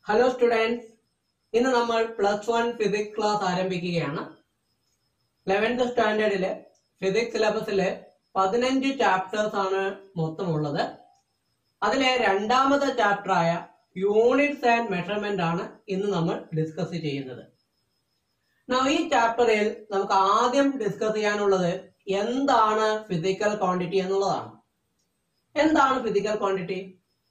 Hello students, ഇന്ന് നമ്മൾ +1 physics class ആരംഭിക്കുകയാണ്. 11th സ്റ്റാൻഡേർഡിലെ ഫിസിക്സ് സിലബസിലെ 15 ചാപ്റ്റേഴ്സ് ആണ് മൊത്തമുള്ളത്. അതിലെ രണ്ടാമത്തെ ചാപ്റ്ററായ യൂണിറ്റ്സ് ആൻഡ് മെഷർമെന്റ് ആണ് ഇന്ന് നമ്മൾ ഡിസ്കസ് ചെയ്യുന്നത്. ഈ ചാപ്റ്ററിൽ നമുക്ക് ആദ്യം ഡിസ്കസ് ചെയ്യാനുള്ളത് എന്താണ് ഫിസിക്കൽ ക്വാണ്ടിറ്റി എന്നുള്ളതാണ്. എന്താണ് physical quantity?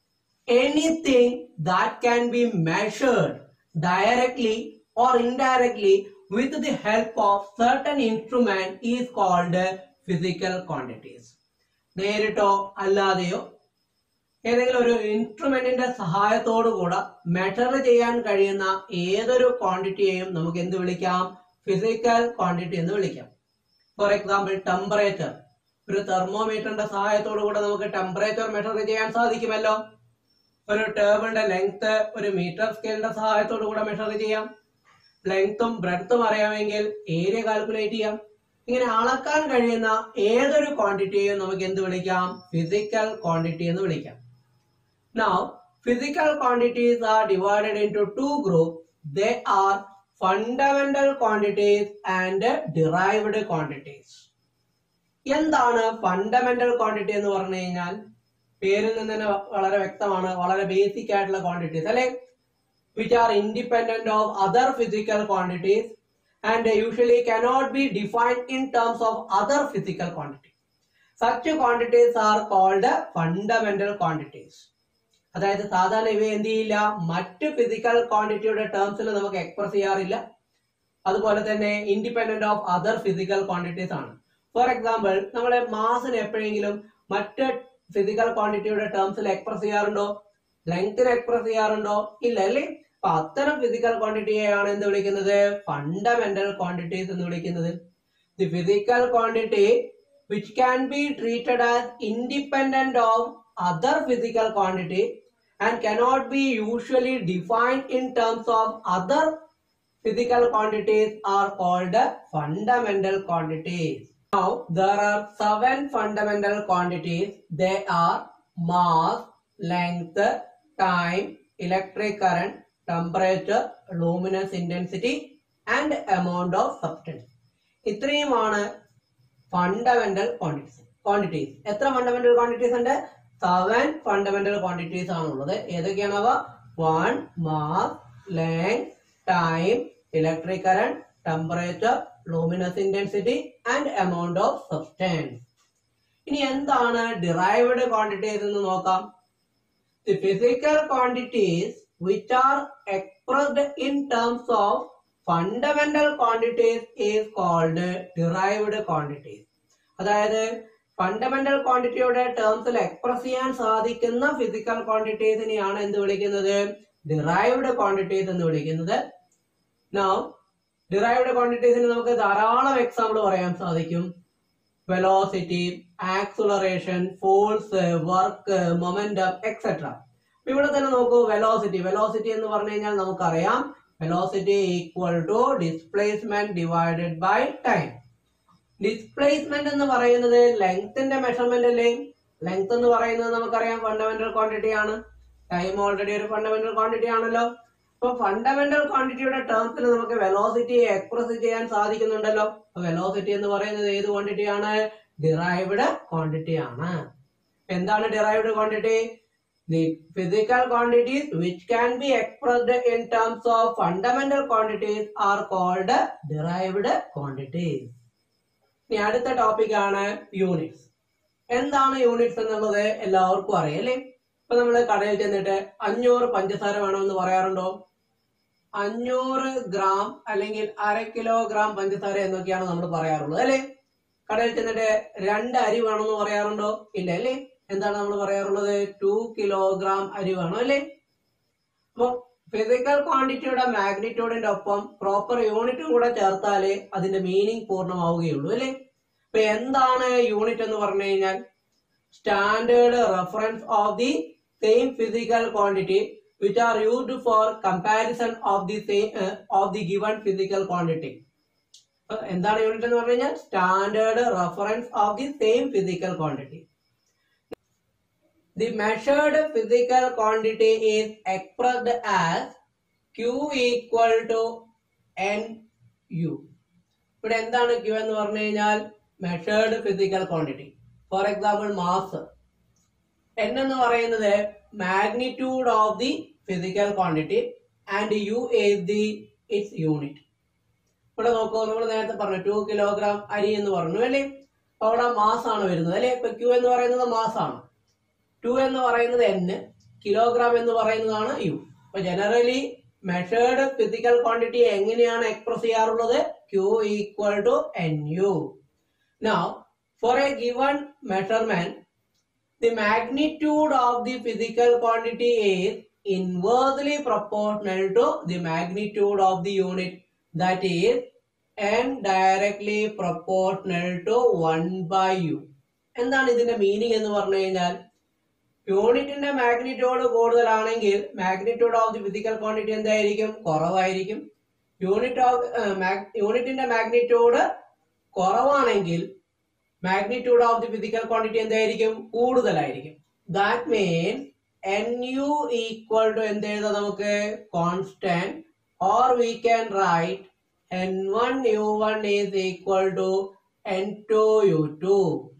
Anything that can be measured directly or indirectly with the help of certain instrument is called physical quantities. നേരിട്ടോ അല്ലാതെയോ ഏതെങ്കിലും ഒരു ഇൻസ്ട്രുമെന്റിന്റെ സഹായത്തോടു കൂടെ മെഷർ ചെയ്യാൻ കഴിയുന്ന ഏതൊരു ക്വാണ്ടിറ്റിയെയും നമുക്ക് എന്ത് വിളിക്കാം? ഫിസിക്കൽ ക്വാണ്ടിറ്റി എന്ന് വിളിക്കാം. For example, temperature. ഒരു തെർമോമീറ്ററിന്റെ സഹായത്തോടു കൂടെ നമുക്ക് ടെമ്പറേച്ചർ മെഷർ ചെയ്യാൻ സാധിക്കുമല്ലോ. ഒരു ടേബിളിന്റെ ലെങ്ത് ഒരു മീറ്റർ സ്കെയിലിന്റെ സഹായത്തോടു കൂടെ മെഷർ ചെയ്യാം. ലെങ്ത്തും ബ്രെഡ്ത്തും അറിയാമെങ്കിൽ ഏരിയ കാൽക്കുലേറ്റ് ചെയ്യാം. ഇങ്ങനെ അളക്കാൻ കഴിയുന്ന ഏതൊരു ക്വാണ്ടിറ്റിയെയും നമുക്ക് എന്ത് വിളിക്കാം? ഫിസിക്കൽ ക്വാണ്ടിറ്റി എന്ന് വിളിക്കാം. Now, physical quantities are divided into two groups. They are fundamental quantities and derived quantities. എന്താണ് ഫണ്ടമെന്റൽ ക്വാണ്ടിറ്റി എന്ന് പറഞ്ഞു കഴിഞ്ഞാൽ? പേരിൽ നിന്ന് തന്നെ വളരെ വ്യക്തമാണ്, വളരെ ബേസിക് ആയിട്ടുള്ള ക്വാണ്ടിറ്റീസ് അല്ലെ, which are independent of other physical quantities and usually cannot be defined in terms of other physical quantities. Such quantities are called fundamental quantities. അതായത് സാധാരണ ഇവ എന്ത് ചെയ്യില്ല, മറ്റ് ഫിസിക്കൽ ക്വാണ്ടിറ്റിയുടെ ടേംസിൽ നമുക്ക് എക്സ്പ്രസ് ചെയ്യാറില്ല. അതുപോലെ തന്നെ independent of other physical quantities ആണ്. ഫോർ എക്സാമ്പിൾ, നമ്മളെ മാസിന് എപ്പോഴെങ്കിലും മറ്റ് ഫിസിക്കൽ ക്വാണ്ടിറ്റിയുടെ ടേംസിൽ എക്സ്പ്രസ് ചെയ്യാറുണ്ടോ? ലെങ്ത്തിന് എക്സ്പ്രസ് ചെയ്യാറുണ്ടോ? ഇല്ല അല്ലേ. അപ്പൊ അത്തരം ഫിസിക്കൽ ക്വാണ്ടിറ്റിയെയാണ് എന്ത് വിളിക്കുന്നത്? ഫണ്ടമെന്റൽ ക്വാണ്ടിറ്റീസ് എന്ന് വിളിക്കുന്നത്. The physical quantity which can be treated as independent of other physical quantity and cannot be usually defined in terms of other physical quantities are called fundamental quantities. Now, there are 7 fundamental quantities. They are mass, length, time, electric current, temperature, luminous intensity and amount of substance. ഇത്രയുമാണ് fundamental quantities. എത്ര fundamental quantities ഉണ്ട്? 7 fundamental quantities ആണുള്ളത്. ഏതൊക്കെയാണവ? 1 mass, length, time, electric current, temperature, luminous intensity and amount of substance. ഇനി എന്താണ് derived quantities എന്ന് നോക്കാം. The physical quantities which are expressed in terms of fundamental quantities is called derived quantities. അതായത് fundamental ക്വാണ്ടിറ്റിയുടെ ടേംസിൽ express ചെയ്യാൻ സാധിക്കുന്ന physical ക്വാണ്ടിറ്റീസിനെയാണ് എന്ത് വിളിക്കുന്നത്? ഡിറൈവ്ഡ് ക്വാണ്ടിറ്റീസ് എന്ന് വിളിക്കുന്നത്. Now, ഡിറൈവ്ഡ് ക്വാണ്ടിറ്റീസിന് നമുക്ക് ധാരാളം എക്സാമ്പിൾ പറയാൻ സാധിക്കും. Velocity, acceleration, force, work, momentum etcetera. ഇവിടെ തന്നെ നോക്കൂ, വെലോസിറ്റി എന്ന് പറഞ്ഞു കഴിഞ്ഞാൽ നമുക്കറിയാം velocity equal to displacement divided by time. Displacement എന്ന് പറയുന്നത് ലെങ്ത്തിന്റെ മെഷർമെന്റ് അല്ലേ. ലെങ്ത് എന്ന് പറയുന്നത് നമുക്കറിയാം ഫണ്ടമെന്റൽ ക്വാണ്ടിറ്റി ആണ്. ടൈം ഓൾറെഡി ഒരു ഫണ്ടമെന്റൽ ക്വാണ്ടിറ്റി ആണല്ലോ. അപ്പൊ ഫണ്ടമെന്റൽ ക്വാണ്ടിറ്റിയുടെ ടേംസിൽ നമുക്ക് വെലോസിറ്റിയെ എക്സ്പ്രസ് ചെയ്യാൻ സാധിക്കുന്നുണ്ടല്ലോ. വെലോസിറ്റി എന്ന് പറയുന്നത് ഏത് ക്വാണ്ടിറ്റി ആണ്? ഡിറൈവ്ഡ് ക്വാണ്ടിറ്റി ആണ്. എന്താണ് derived quantity? The physical quantities which can be expressed in terms of fundamental quantities are called derived quantities. ഇനി അടുത്ത ടോപ്പിക് ആണ് യൂണിറ്റ്സ്. എന്താണ് യൂണിറ്റ്സ് എന്നുള്ളത് എല്ലാവർക്കും അറിയാം അല്ലേ. ഇപ്പൊ നമ്മള് കടയിൽ ചെന്നിട്ട് 500 പഞ്ചസാര വേണമെന്ന് പറയാറുണ്ടോ? 500 ഗ്രാം അല്ലെങ്കിൽ 1/2 കിലോഗ്രാം പഞ്ചസാര എന്നൊക്കെയാണ് നമ്മൾ പറയാറുള്ളത് അല്ലെ. കടയിൽ ചെന്നിട്ട് 2 അരി വേണമെന്ന് പറയാറുണ്ടോ? ഇല്ല അല്ലേ. എന്താണ് നമ്മൾ പറയാറുള്ളത്? 2 കിലോഗ്രാം അരി വേണം അല്ലേ. അപ്പൊ ഫിസിക്കൽ ക്വാണ്ടിറ്റിയുടെ മാഗ്നിറ്റ്യൂഡിന്റെ ഒപ്പം പ്രോപ്പർ യൂണിറ്റും കൂടെ ചേർത്താലേ അതിന്റെ മീനിങ് പൂർണ്ണമാവുകയുള്ളൂ അല്ലേ. അപ്പൊ എന്താണ് യൂണിറ്റ് എന്ന് പറഞ്ഞു കഴിഞ്ഞാൽ? Standard reference of the same physical quantity which are used for comparison of the given physical quantity. എന്താണ് യൂണിറ്റ് എന്ന് പറഞ്ഞു കഴിഞ്ഞാൽ? Standard reference of the same physical quantity. The measured physical quantity is expressed as Q equal to N U. ഇവിടെ എന്താണ് Q എന്ന് പറഞ്ഞു കഴിഞ്ഞാൽ measured physical quantity. For example mass. N എന്ന് പറയുന്നത് magnitude of the physical quantity and U is the its unit. ഇവിടെ നോക്കൂ, നമ്മൾ നേരത്തെ പറഞ്ഞു 2 കിലോഗ്രാം അരി എന്ന് പറഞ്ഞു അല്ലേ. അപ്പൊ അവിടെ മാസ് ആണ് വരുന്നത് അല്ലെ. ഇപ്പൊ Q എന്ന് പറയുന്നത് മാസ് ആണ്, 2 എന്ന് പറയുന്നത് N, കിലോഗ്രാം എന്ന് പറയുന്നതാണ് U. അപ്പൊ ജനറലി മെഷേർഡ് ഫിസിക്കൽ ക്വാണ്ടിറ്റി എങ്ങനെയാണ് എക്സ്പ്രസ് ചെയ്യാറുള്ളത്? Q equal to NU. Now for a given measurement, the magnitude of the physical quantity is inversely proportional to the magnitude of the unit, that is N directly proportional to 1 by U. എന്താണ് ഇതിന്റെ meaning എന്ന് പറഞ്ഞു കഴിഞ്ഞാൽ, യൂണിറ്റിന്റെ magnitude കൂടുതലാണെങ്കിൽ magnitude of the physical quantity എന്തായിരിക്കും? കുറവായിരിക്കും. യൂണിറ്റിന്റെ മാഗ്നിറ്റ്യൂഡ് കുറവാണെങ്കിൽ magnitude of the physical quantity എന്തായിരിക്കും? കൂടുതലായിരിക്കും. That means NU equal to എന്ത് എഴുതാം നമുക്ക്? Constant, or we can write N1 U1 is equal to N2 U2,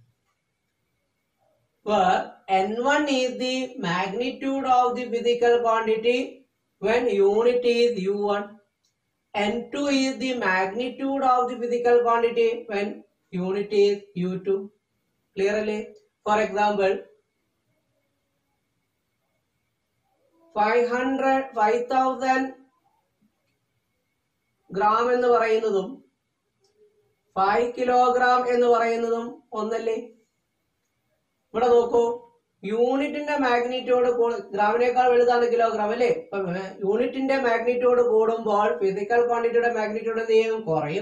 where N1 is the magnitude of the physical quantity when unit is U1. N2 is the magnitude of the physical quantity when unit is U2. Clearly? For example, 5,000 gram എന്ന് പറയുന്നതും 5 kilogram എന്ന് പറയുന്നതും ഒന്നല്ലേ? ഇവിടെ നോക്കൂ, യൂണിറ്റിന്റെ magnitude ഗ്രാമിനേക്കാൾ വലുതാണ് kilogram അല്ലേ. യൂണിറ്റിന്റെ മാഗ്നിറ്റ്യൂഡ് കൂടുമ്പോൾ ഫിസിക്കൽ ക്വാണ്ടിറ്റിയുടെ മാഗ്നിറ്റ്യൂഡ് എന്ത് ചെയ്യും? കുറയും.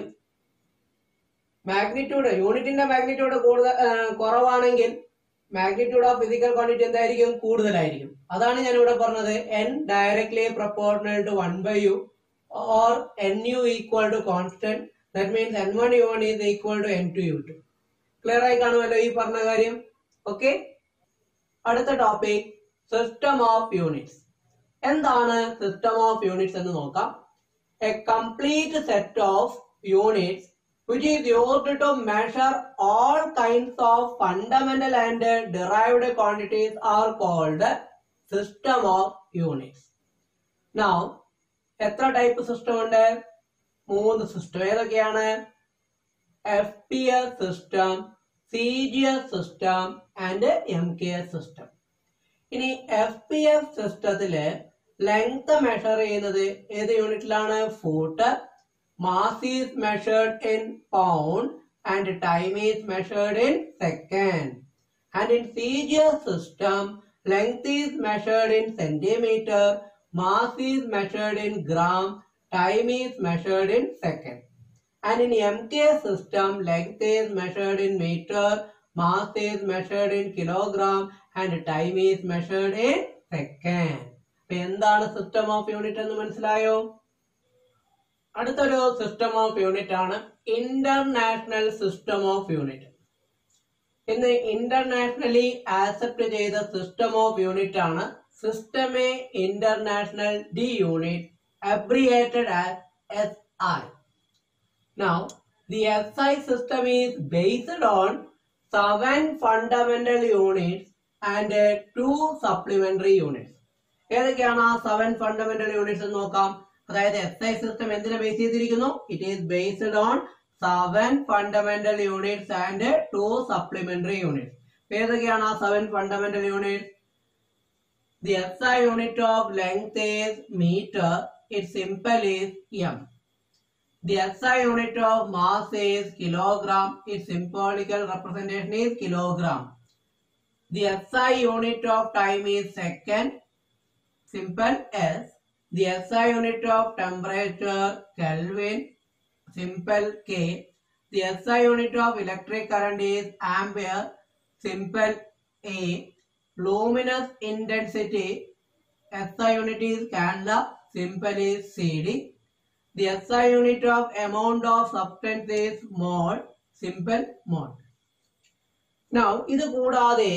യൂണിറ്റിന്റെ മാഗ്നിറ്റ്യൂഡ് കുറവാണെങ്കിൽ മാഗ്നിറ്റ്യൂഡ് ഓഫ് ഫിസിക്കൽ ക്വാണ്ടിറ്റി എന്തായിരിക്കും? കൂടുതലായിരിക്കും. അതാണ് ഞാൻ ഇവിടെ പറഞ്ഞത് N directly proportional to 1 by U or NU equal to constant. That means N1 U1 is equal to N2 U2. Clear ആയി കാണുമല്ലോ ഈ പറഞ്ഞ കാര്യം? ഓക്കെ. അടുത്ത ടോപ്പിക് സിസ്റ്റം ഓഫ് യൂണിറ്റ്സ്. എന്താണ് സിസ്റ്റം ഓഫ് യൂണിറ്റ്സ് എന്ന് നോക്കാം. A complete set of units which is used to measure all kinds of fundamental and derived quantities are called system of units. Now എത്ര type system ഉണ്ട്? 3 system. ഏതൊക്കെയാണ്? FPS system, CGS system and MKS system. ഇനി FPS സിസ്റ്റത്തില് length measure ചെയ്യുന്നത് ഏത് യൂണിറ്റിലാണ്? Foot. Mass is measured in pound and time is measured in second. And in CGS system, length is measured in centimeter, mass is measured in gram, time is measured in second. And in MKS system, length is measured in meter, mass is measured in kilogram, and time is measured in second. എന്താണ് system of unit എന്ന് മനസ്സിലായോ? അടുത്തൊരു system of unit ആണ് international system of unit. ഇന്ന് internationally accept ചെയ്ത system of unit ആണ് സിസ്റ്റമെ international ഡി unit, abbreviated as SI. Now, the SI system is based on 7 fundamental units and 2 supplementary units. ഏതൊക്കെയാണ് ആ 7 ഫണ്ടമെന്റൽ യൂണിറ്റ്സ് എന്ന് നോക്കാം. അതായത് SI സിസ്റ്റം എന്തിനെ ബേസ് ചെയ്തിരിക്കുന്നു? It is based on 7 fundamental units and 2 supplementary units. ഏതൊക്കെയാണ് ആ 7 fundamental units? The SI unit of length is meter. Its symbol is M. The SI unit of mass is kilogram. Its symbolical representation is kilogram. The SI unit of time is second. Symbol S. The SI unit of temperature, Kelvin, symbol K. The SI unit of electric current is ampere, symbol A. Luminous intensity, SI unit is candela, symbol is CD. The SI unit of amount of substance is mole, symbol mole. Now, ഇത് കൂടാതെ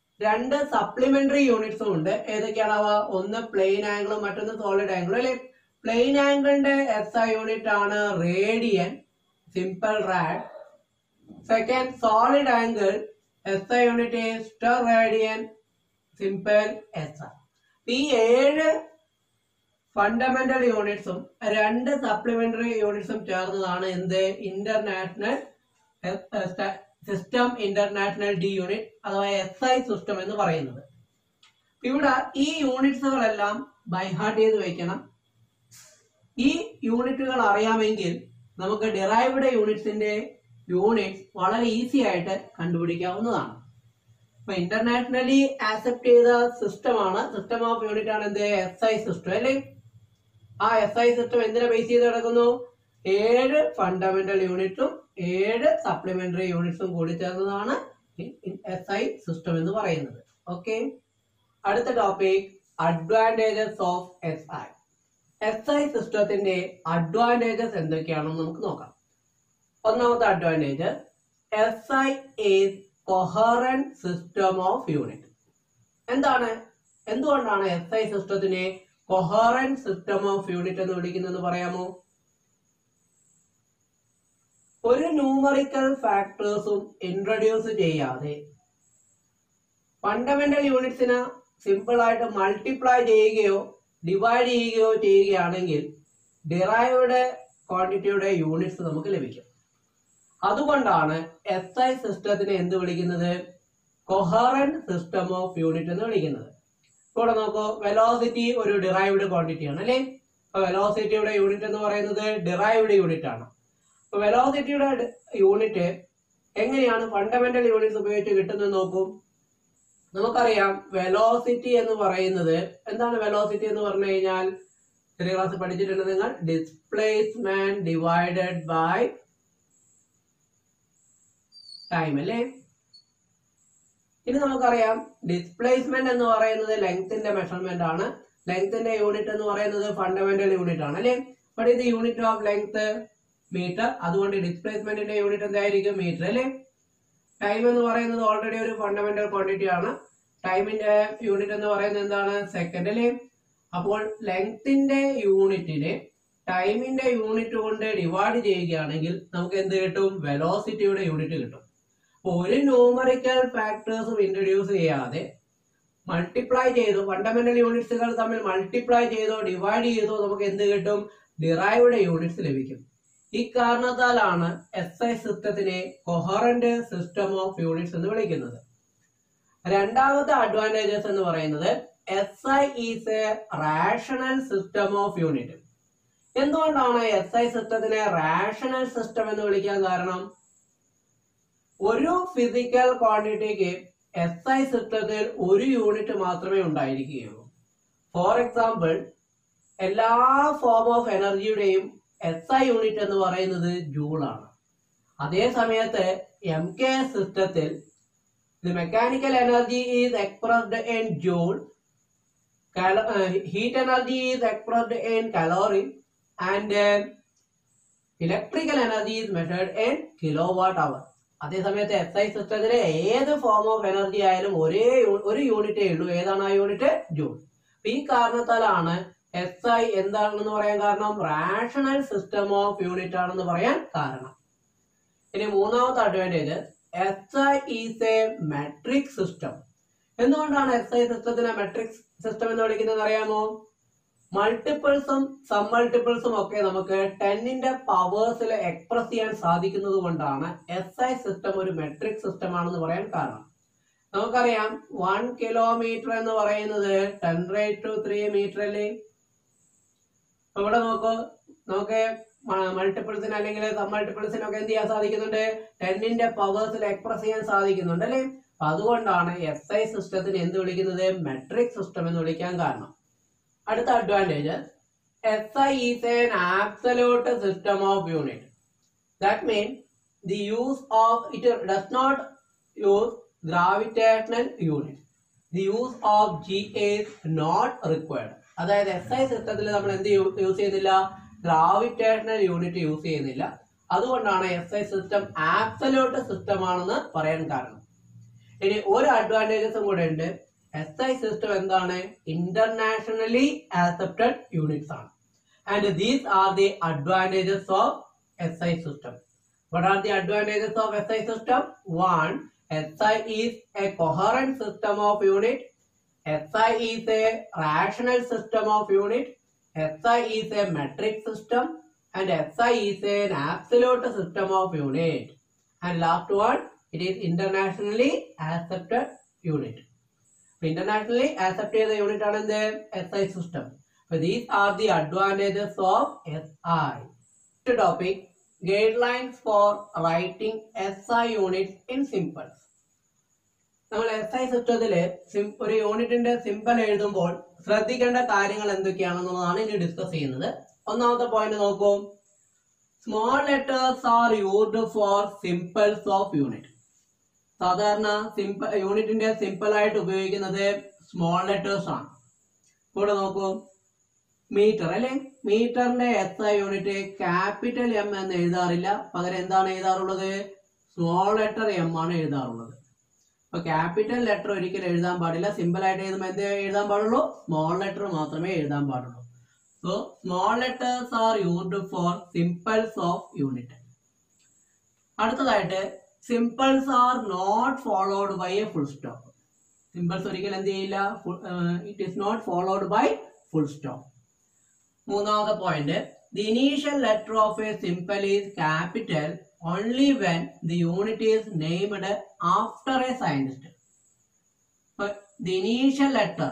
2 supplementary യൂണിറ്റ്സും ഉണ്ട്. ഏതൊക്കെയാണവ? ഒന്ന് plain ആംഗിളും മറ്റൊന്ന് solid ആംഗിളും അല്ലെ. Plane ആംഗിളിന്റെ SI unit ആണ് radian, symbol rad. Second solid angle SI unit steradian, symbol SI. ഈ 7 ഫണ്ടമെന്റൽ യൂണിറ്റ്സും 2 സപ്ലിമെന്ററി യൂണിറ്റ്സും ചേർന്നതാണ് എന്ത് ഇന്റർനാഷണൽ സിസ്റ്റം ഇന്റർനാഷണൽ ഡി യൂണിറ്റ് അഥവാ SI സിസ്റ്റം എന്ന് പറയുന്നത്. ഇവിടെ ഈ യൂണിറ്റ്സുകളെല്ലാം ബൈഹാർട്ട് ചെയ്ത് വെക്കണം. ഈ യൂണിറ്റുകൾ അറിയാമെങ്കിൽ നമുക്ക് ഡിറൈവ്ഡ് യൂണിറ്റ്സിന്റെ യൂണിറ്റ്സ് വളരെ ഈസി ആയിട്ട് കണ്ടുപിടിക്കാവുന്നതാണ്. അപ്പൊ ഇന്റർനാഷണലി ആക്സെപ്റ്റ് ചെയ്ത സിസ്റ്റമാണ്, സിസ്റ്റം ഓഫ് യൂണിറ്റ് ആണ് എന്ത് SI സിസ്റ്റം അല്ലേ. ആ SI സിസ്റ്റം എന്തിനെ ബേസ് ചെയ്ത് കിടക്കുന്നു? 7 ഫണ്ടമെന്റൽ യൂണിറ്റും 7 സപ്ലിമെന്ററി യൂണിറ്റ്സും കൂടി ചേർന്നതാണ് SI സിസ്റ്റം എന്ന് പറയുന്നത്. ഓക്കെ, അടുത്ത topic advantages of SI. SI സിസ്റ്റത്തിന്റെ അഡ്വാൻറ്റേജസ് എന്തൊക്കെയാണെന്ന് നമുക്ക് നോക്കാം. ഒന്നാമത്തെ advantage, SI is coherent system of unit. എന്തുകൊണ്ടാണ് SI സിസ്റ്റത്തിനെ കൊഹറന്റ് സിസ്റ്റം ഓഫ് യൂണിറ്റ് എന്ന് വിളിക്കുന്നത് പറയാമോ? ഒരു ന്യൂമറിക്കൽ ഫാക്ടേഴ്സും ഇൻട്രൊഡ്യൂസ് ചെയ്യാതെ ഫണ്ടമെന്റൽ യൂണിറ്റ്സിന് സിമ്പിൾ ആയിട്ട് മൾട്ടിപ്ലൈ ചെയ്യുകയോ ഡിവൈഡ് ചെയ്യുകയോ ചെയ്യുകയാണെങ്കിൽ ഡിറൈവ്ഡ് ക്വാണ്ടിറ്റിയുടെ യൂണിറ്റ്സ് നമുക്ക് ലഭിക്കും. അതുകൊണ്ടാണ് SI സിസ്റ്റത്തിനെ എന്ത് വിളിക്കുന്നത്? കൊഹറന്റ് സിസ്റ്റം ഓഫ് യൂണിറ്റ് എന്ന് വിളിക്കുന്നത്. ഇവിടെ നോക്കൂ, വെലോസിറ്റി ഒരു ഡിറൈവ്ഡ് ക്വാണ്ടിറ്റി ആണ് അല്ലേ. അപ്പൊ വെലോസിറ്റിയുടെ യൂണിറ്റ് എന്ന് പറയുന്നത് ഡിറൈവ്ഡ് യൂണിറ്റ് ആണ്. അപ്പൊ വെലോസിറ്റിയുടെ യൂണിറ്റ് എങ്ങനെയാണ് ഫണ്ടമെന്റൽ യൂണിറ്റ്സ് ഉപയോഗിച്ച് കിട്ടുന്നത് നോക്കൂ. നമുക്കറിയാം വെലോസിറ്റി എന്ന് പറയുന്നത് എന്താണ്? വെലോസിറ്റി എന്ന് പറഞ്ഞു കഴിഞ്ഞാൽ ചെറിയ ക്ലാസ് പഠിച്ചിട്ടുണ്ട് നിങ്ങൾ, ഡിസ്പ്ലേസ്മെന്റ് ഡിവൈഡഡ് ബൈ ടൈം അല്ലേ. ഇനി നമുക്കറിയാം ഡിസ്പ്ലേസ്മെന്റ് എന്ന് പറയുന്നത് ലെങ്ത്തിന്റെ മെഷർമെന്റ് ആണ്. ലെങ്ത്തിന്റെ യൂണിറ്റ് എന്ന് പറയുന്നത് ഫണ്ടമെന്റൽ യൂണിറ്റ് ആണ് അല്ലേ. ബട്ട് ഇത് യൂണിറ്റ് ഓഫ് ലെങ്ത് മീറ്റർ, അതുകൊണ്ട് ഡിസ്പ്ലേസ്മെന്റിന്റെ യൂണിറ്റ് എന്തായിരിക്കും? മീറ്റർ അല്ലേ. ടൈം എന്ന് പറയുന്നത് ഓൾറെഡി ഒരു ഫണ്ടമെന്റൽ ക്വാണ്ടിറ്റി ആണ്. ടൈമിന്റെ യൂണിറ്റ് എന്ന് പറയുന്നത് എന്താണ്? സെക്കൻഡ് അല്ലേ. അപ്പോൾ ലെങ്ത്തിന്റെ യൂണിറ്റിനെ ടൈമിന്റെ യൂണിറ്റ് കൊണ്ട് ഡിവൈഡ് ചെയ്യുകയാണെങ്കിൽ നമുക്ക് എന്ത് കിട്ടും? വെലോസിറ്റിയുടെ യൂണിറ്റ് കിട്ടും. ഒരു ന്യൂമറിക്കൽ ഫാക്ടേഴ്സും ഇൻട്രൊഡ്യൂസ് ചെയ്യാതെ മൾട്ടിപ്ലൈ ചെയ്തോ, ഫണ്ടമെന്റൽ യൂണിറ്റ്സുകൾ തമ്മിൽ മൾട്ടിപ്ലൈ ചെയ്തോ ഡിവൈഡ് ചെയ്തോ നമുക്ക് എന്ത് കിട്ടും? ഡിറൈവ്ഡ് യൂണിറ്റ്സ് ലഭിക്കും. ഈ കാരണത്താലാണ് SI സിസ്റ്റത്തിനെ കൊഹറന്റ് സിസ്റ്റം ഓഫ് യൂണിറ്റ്സ് എന്ന് വിളിക്കുന്നത്. രണ്ടാമത്തെ അഡ്വാൻറ്റേജസ് എന്ന് പറയുന്നത് SI is a rational system of unit. എന്തുകൊണ്ടാണ് SI സിസ്റ്റത്തിനെ റാഷണൽ സിസ്റ്റം എന്ന് വിളിക്കാൻ കാരണം? ഒരു ഫിസിക്കൽ ക്വാണ്ടിറ്റിക്ക് SI സിസ്റ്റത്തിൽ ഒരു യൂണിറ്റ് മാത്രമേ ഉണ്ടായിരിക്കുകയുള്ളൂ. ഫോർ എക്സാമ്പിൾ, എല്ലാ ഫോം ഓഫ് എനർജിയുടെയും SI യൂണിറ്റ് എന്ന് പറയുന്നത് ജൂൾ ആണ്. അതേ സമയത്ത് MK സിസ്റ്റത്തിൽ mechanical energy is expressed in joule, heat energy is expressed in calorie and electrical energy is measured in kilowatt hour. അതേസമയത്ത് SI സിസ്റ്റത്തിലെ ഏത് ഫോം ഓഫ് എനർജി ആയാലും ഒരു യൂണിറ്റേ ഉള്ളൂ. ഏതാണ് ആ യൂണിറ്റ്? ജൂൾ. ഈ കാരണത്താലാണ് SI എന്താണെന്ന് പറയാൻ കാരണം? റാഷണൽ സിസ്റ്റം ഓഫ് യൂണിറ്റ് ആണെന്ന് പറയാൻ കാരണം. ഇനി മൂന്നാമത്തെ advantage, SI is a metric system. എന്തുകൊണ്ടാണ് SI സിസ്റ്റത്തിനെ മെട്രിക് സിസ്റ്റം എന്ന് വിളിക്കുന്നത് അറിയാമോ? മൾട്ടിപ്പിൾസും സം മൾട്ടിപ്പിൾസും ഒക്കെ നമുക്ക് 10ന്റെ പവേഴ്സിൽ എക്സ്പ്രസ് ചെയ്യാൻ സാധിക്കുന്നത് കൊണ്ടാണ് SI സിസ്റ്റം ഒരു മെട്രിക് സിസ്റ്റം ആണെന്ന് പറയാൻ കാരണം. നമുക്കറിയാം 1 കിലോമീറ്റർ എന്ന് പറയുന്നത് 10⁻³ മീറ്റർ അല്ലേ. ഇവിടെ നോക്കൂ, നമുക്ക് മൾട്ടിപ്പിൾസിന് അല്ലെങ്കിൽ സം മൾട്ടിപ്പിൾസിനൊക്കെ എന്ത് ചെയ്യാൻ സാധിക്കുന്നുണ്ട്? 10ന്റെ പവേഴ്സിൽ എക്സ്പ്രസ് ചെയ്യാൻ സാധിക്കുന്നുണ്ട് അല്ലേ. അതുകൊണ്ടാണ് SI സിസ്റ്റത്തിന് എന്ത് വിളിക്കുന്നത്? മെട്രിക് സിസ്റ്റം എന്ന് വിളിക്കാൻ കാരണം. അടുത്ത advantage, SI is an absolute system of unit. That means the use of it does not use gravitational unit. The use of G is not required. അതായത് SI സിസ്റ്റത്തിൽ നമ്മൾ എന്ത് യൂസ് ചെയ്യുന്നില്ല? ഗ്രാവിറ്റേഷണൽ യൂണിറ്റ് യൂസ് ചെയ്യുന്നില്ല. അതുകൊണ്ടാണ് SI system absolute system ആണെന്ന് പറയാൻ കാരണം. ഇനി ഒരു അഡ്വാൻറ്റേജസും കൂടെ ഉണ്ട്. SI സിസ്റ്റം എന്താണ്? ഇന്റർനാഷണലി ആക്സെപ്റ്റഡ് യൂണിറ്റ്സ് ആണ്. And these are the advantages of SI system. What are the advantages of SI system? One, SI is a coherent system of unit. SI is a rational system of unit. SI is a metric system. And SI is an absolute system of unit. And last one, it is internationally accepted unit. Internationally accepted the unit ആണ് the SI system. So these are the advantages of SI. Next topic, guidelines for writing SI units in symbols. നമ്മൾ SI സിസ്റ്റത്തില് ഒരു യൂണിറ്റിന്റെ simple എഴുതുമ്പോൾ ശ്രദ്ധിക്കേണ്ട കാര്യങ്ങൾ എന്തൊക്കെയാണെന്നുള്ളതാണ് ഇനി discuss ചെയ്യുന്നത്. ഒന്നാമത്തെ പോയിന്റ് നോക്കൂ. Small letters are used for symbols of unit. സാധാരണ യൂണിറ്റിന്റെ സിമ്പിൾ ആയിട്ട് ഉപയോഗിക്കുന്നത് സ്മോൾ ലെറ്റേഴ്സ് ആണ്. ഇവിടെ നോക്കൂ, മീറ്റർ അല്ലെ, മീറ്ററിന്റെ SI യൂണിറ്റ് ക്യാപിറ്റൽ M എന്ന് എഴുതാറില്ല, പകരം എന്താണ് എഴുതാറുള്ളത്? സ്മോൾ ലെറ്റർ M ആണ് എഴുതാറുള്ളത്. അപ്പൊ ക്യാപിറ്റൽ ലെറ്റർ ഒരിക്കലും എഴുതാൻ പാടില്ല. സിമ്പിൾ ആയിട്ട് എഴുതുമ്പോൾ എന്ത് എഴുതാൻ പാടുള്ളൂ? സ്മോൾ ലെറ്റർ മാത്രമേ എഴുതാൻ പാടുള്ളൂ. So small letters are used for symbols of unit. അടുത്തതായിട്ട് symbols are not followed by a full stop. Symbols ഒരിക്കലും എന്ത് ചെയ്യില്ല? It is not followed by full stop. മൂന്നാമത്തെ point, the initial letter of a symbol is capital only when the unit is named after a scientist. But the initial letter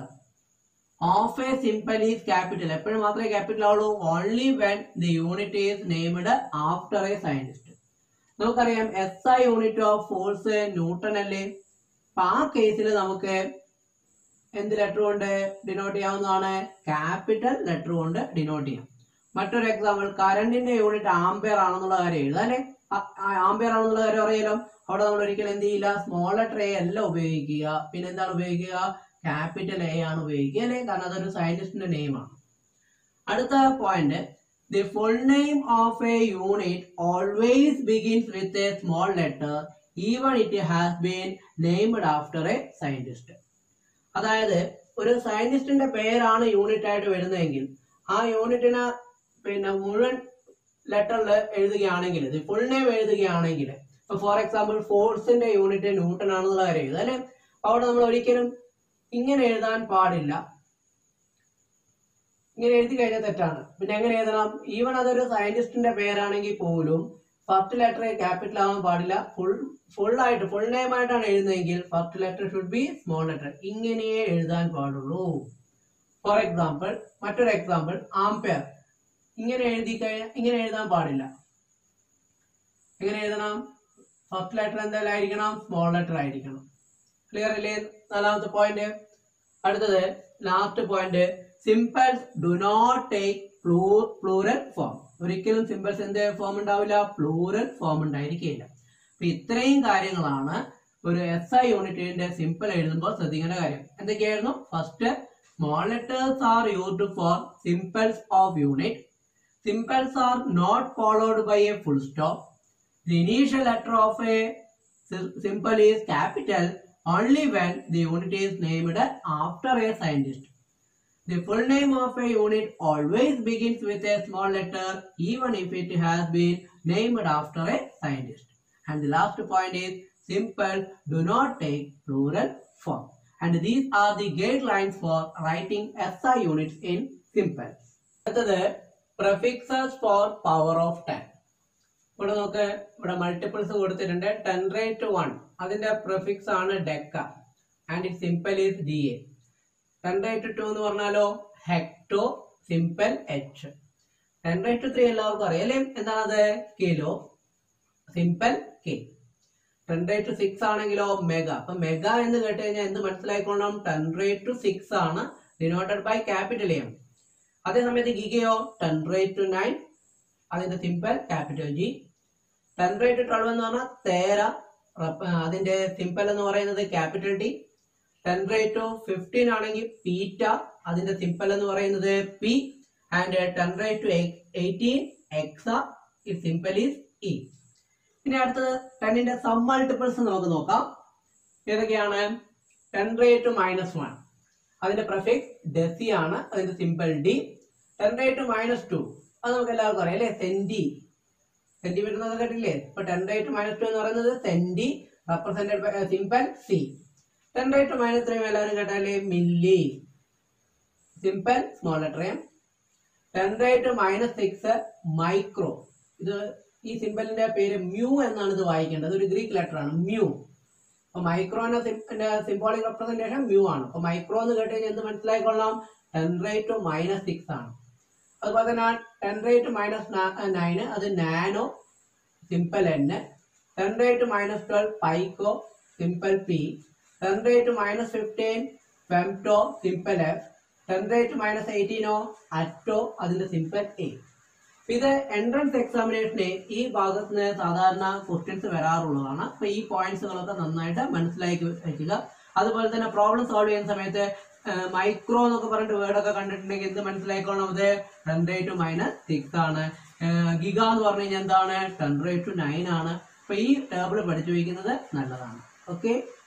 of a symbol is capital. എപ്പോഴും മാത്രമേ capital ആവുള്ളൂ? only when the unit is named after a scientist. നമുക്കറിയാം SI യൂണിറ്റ് of force newton അല്ലേ. അപ്പൊ ആ കേസിൽ നമുക്ക് എന്ത് ലെറ്റർ കൊണ്ട് ഡിനോട്ട് ചെയ്യാവുന്നതാണ്? ക്യാപിറ്റൽ ലെറ്റർ കൊണ്ട് ഡിനോട്ട് ചെയ്യാം. മറ്റൊരു എക്സാമ്പിൾ, കറണ്ടിന്റെ യൂണിറ്റ് ആംപിയർ ആണെന്നുള്ള കാര്യം എഴുതാം അല്ലെ. ആംപിയർ ആണെന്നുള്ള കാര്യം അറിയാലോ. അവിടെ നമ്മൾ ഒരിക്കലും എന്ത് ചെയ്യില്ല? സ്മോൾ ലെറ്റർ എ അല്ല ഉപയോഗിക്കുക. പിന്നെ എന്താണ് ഉപയോഗിക്കുക? ക്യാപിറ്റൽ എ ആണ് ഉപയോഗിക്കുക അല്ലെ, കാരണം അതൊരു സയന്റിസ്റ്റിന്റെ നെയിം ആണ്. അടുത്ത point, the full name of a unit always begins with a small letter even it has been named after a scientist. അതായത് ഒരു സയന്റിസ്റ്റിന്റെ പേരാണ് യൂണിറ്റ് ആയിട്ട് വരുന്നതെങ്കിൽ ആ യൂണിറ്റിന് പിന്നെ മുഴുവൻ ലെറ്ററിൽ എഴുതുകയാണെങ്കിൽ, ഫുൾ നെയിം എഴുതുകയാണെങ്കിൽ, ഫോർ എക്സാമ്പിൾ ഫോഴ്സിന്റെ യൂണിറ്റ് ന്യൂട്ടൺ ആണെന്നുള്ള കാര്യം എഴുതുക അല്ലെ. അവിടെ നമ്മൾ ഒരിക്കലും ഇങ്ങനെ എഴുതാൻ പാടില്ല. ഇങ്ങനെ എഴുതി കഴിഞ്ഞാൽ തെറ്റാണ്. പിന്നെ എങ്ങനെ എഴുതണം? ഈവൻ അതൊരു സയന്റിസ്റ്റിന്റെ പേരാണെങ്കിൽ പോലും ഫസ്റ്റ് ലെറ്റർ ക്യാപിറ്റൽ ആവാൻ പാടില്ല. ഫുൾ നെയിം ആയിട്ടാണ് എഴുതുന്നതെങ്കിൽ first letter should be small letter. ഇങ്ങനെയേ എഴുതാൻ പാടുള്ളൂ. ഫോർ എക്സാമ്പിൾ, മറ്റൊരു എക്സാമ്പിൾ, ആംപിയർ. ഇങ്ങനെ എഴുതാൻ പാടില്ല. എങ്ങനെ എഴുതണം? ഫസ്റ്റ് ലെറ്റർ എന്തായാലും ആയിരിക്കണം? സ്മോൾ ലെറ്റർ ആയിരിക്കണം. ക്ലിയർ അല്ലേ? നാലാമത്തെ പോയിന്റ്. അടുത്തത് last point, symbols do not take plural form. ഒരിക്കലും സിമ്പിൾസ് എന്ത് ഫോം ഉണ്ടാവില്ല? പ്ലൂറൽ ഫോം ഉണ്ടായിരിക്കില്ല. അപ്പൊ ഇത്രയും കാര്യങ്ങളാണ് ഒരു SI യൂണിറ്റിന്റെ സിമ്പിൾ എഴുതുമ്പോൾ ശ്രദ്ധിക്കേണ്ട കാര്യം. എന്തൊക്കെയായിരുന്നു? First, small letters are used for simples of unit. Simples are not followed by a full stop. The initial letter of a symbol is capital only when the unit is named after a scientist. The full name of a unit always begins with a small letter even if it has been named after a scientist. And the last point is, simples do not take plural form. And these are the guidelines for writing SI units in simples. അടുത്തത് prefixes for power of 10. ഇവിടെ നോക്ക്, ഇവിടെ multiples കൊടുത്തിട്ടുണ്ട്. 10⁻⁴ അതിന്റെ prefix ആണ് deca and it symbol is DA. 10⁻²എന്ന് പറഞ്ഞാലോ hecto, simple H. 10⁻³ എല്ലാവർക്കും അറിയാം അല്ലേ? എന്താണത്? Kilo, simple K. 10⁻⁶ ആണെങ്കിലോ മെഗാ. അപ്പൊ മെഗാ എന്ന് കേട്ട് കഴിഞ്ഞാൽ എന്ത് മനസ്സിലായിക്കൊള്ളണം? 10⁻�6 ആണ് ഡിനോട്ടഡ് ബൈ ക്യാപിറ്റൽ M. അതേസമയത്ത് ഗിഗയോ 10⁻⁹, അതിന്റെ സിമ്പിൾ ക്യാപിറ്റൽ G. 10⁻12 എന്ന് പറഞ്ഞാൽ തേര, അതിന്റെ സിമ്പിൾ എന്ന് പറയുന്നത് ക്യാപിറ്റൽ D. 10⁻15 ആണെങ്കിൽ പീറ്റ, അതിന്റെ സിമ്പിൾ എന്ന് പറയുന്നത് P. And 10⁻18 exa, it symbol is E. ഇനി അടുത്തത് 10ന്റെ സം മൾട്ടിപ്പിൾസ് നമുക്ക് നോക്കാം. ഏതൊക്കെയാണ്? 10⁻⁻1 അതിന്റെ പ്രിഫിക്സ് ഡെസി ആണ്, അതിന്റെ സിമ്പിൾ D. 10⁻². അത് നമുക്ക് എല്ലാവർക്കും അറിയാം അല്ലേ? സെന്റിമീറ്റർ എന്നൊക്കെ കേട്ടില്ലേ? ഇപ്പൊ 10⁻² എന്ന് പറയുന്നത് centi, represented by symbol C. 10⁻³ എല്ലാവരും കേട്ടാലേ? Milli, symbol small letter M. 10⁻6 micro. ഇത് ഈ സിമ്പിളിന്റെ പേര് മ്യൂ എന്നാണ് ഇത് വായിക്കേണ്ടത്. ഒരു ഗ്രീക്ക് ലെറ്റർ ആണ് മ്യൂ. അപ്പൊ മൈക്രോന്റെ സിംബോളിക് റെപ്രസെന്റേഷൻ മ്യൂ ആണ്. അപ്പൊ മൈക്രോ എന്ന് കേട്ട് കഴിഞ്ഞാൽ എന്ത് മനസ്സിലായിക്കൊള്ളാം? 10⁻⁻6 ആണ്. അതുപോലെ തന്നെ 10⁻⁹ അത് nano, symbol N. 10⁻12 pico, symbol P. 10⁻15 femto, symbol F. 10⁻18 atto, അതിന്റെ സിമ്പിൾ എ. ഇത് എൻട്രൻസ് എക്സാമിനേഷന് ഈ ഭാഗത്ത് നിന്ന് സാധാരണ ക്വസ്റ്റ്യൻസ് വരാറുള്ളതാണ്. അപ്പൊ ഈ പോയിന്റ്സുകളൊക്കെ നന്നായിട്ട് മനസ്സിലാക്കി വെക്കുക. അതുപോലെ തന്നെ പ്രോബ്ലം സോൾവ് ചെയ്യുന്ന സമയത്ത് മൈക്രോ എന്നൊക്കെ പറഞ്ഞിട്ട് വേർഡൊക്കെ കണ്ടിട്ടുണ്ടെങ്കിൽ എന്ത് മനസ്സിലാക്കണം? അത് 10⁻6 ആണ്. ഗിഗ എന്ന് പറഞ്ഞു കഴിഞ്ഞാൽ എന്താണ്? 10⁻9 ആണ്. അപ്പൊ ഈ ടേബിൾ പഠിച്ചു വയ്ക്കുന്നത് നല്ലതാണ്. ഓക്കെ.